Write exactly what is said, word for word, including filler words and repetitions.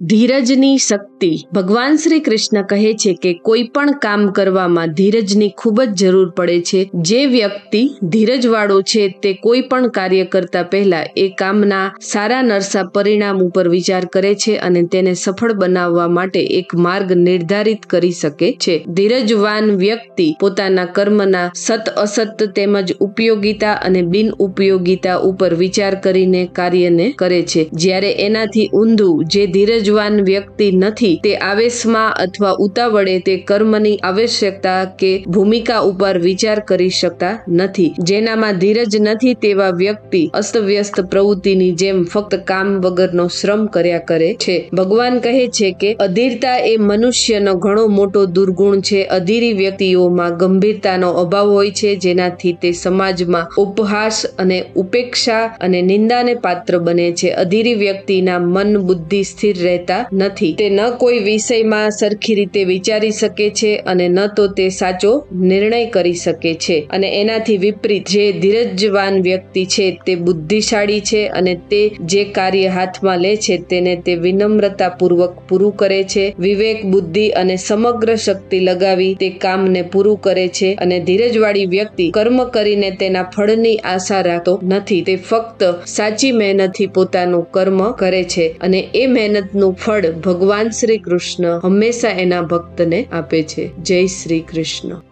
ધીરજની શક્તિ. ભગવાન શ્રી કૃષ્ણ કહે છે કે કોઈ પણ કામ કરવામાં ધીરજની ખૂબ જ જરૂર પડે છે. જે વ્યક્તિ ધીરજવાળો છે તે કોઈ પણ કાર્ય કરતા પહેલા એ કામના સારા નરસા પરિણામ ઉપર વિચાર કરે છે અને તેને સફળ બનાવવા માટે એક માર્ગ નિર્ધારિત કરી શકે છે. ધીરજવાન વ્યક્તિ પોતાના કર્મના સત અસત તેમજ ઉપયોગિતા અને બિન ઉપયોગિતા ઉપર વિચાર કરીને કાર્યને કરે છે. જ્યારે એનાથી ઊંધું જે ધીરજ વ્યક્તિ નથી તે આવેશમાં અથવા ઉતાવળે તે કર્મની આવશ્યકતા કે ભૂમિકા ઉપર વિચાર કરી શકતા નથી. જેનામાં ધીરજ નથી તેવા વ્યક્તિ અસ્તવ્યસ્ત પ્રવૃત્તિની જેમ ફક્ત કામ વગરનો શ્રમ કર્યા કરે છે. ભગવાન કહે છે કે અધીરતા એ મનુષ્યનો ઘણો મોટો દુર્ગુણ છે. અધીરી વ્યક્તિઓમાં ગંભીરતાનો અભાવ હોય છે, જેનાથી તે સમાજમાં ઉપહાસ અને ઉપેક્ષા અને નિંદાને પાત્ર બને છે. અધીરી વ્યક્તિના મન બુદ્ધિ સ્થિર રહે નથી. તે ન કોઈ વિષયમાં સરખી રીતે વિચારી શકે છે અને ન તો તે સાચો નિર્ણય કરી શકે છે. અને એનાથી વિપરીત જે ધીરજવાન વ્યક્તિ છે તે બુદ્ધિશાળી છે અને તે જે કાર્ય હાથમાં લે છે તેને તે વિનમ્રતાપૂર્વક પૂરું કરે છે. વિવેક, બુદ્ધિ અને સમગ્ર શક્તિ લગાવી તે કામને પૂરું કરે છે. અને ધીરજવાળી વ્યક્તિ કર્મ કરીને તેના ફળની આશા રાખતો નથી. તે ફક્ત સાચી મહેનતથી પોતાનું કર્મ કરે છે અને એ મહેનતનું ફળ ભગવાન શ્રી કૃષ્ણ હંમેશા એના ભક્તને આપે છે. જય શ્રી કૃષ્ણ.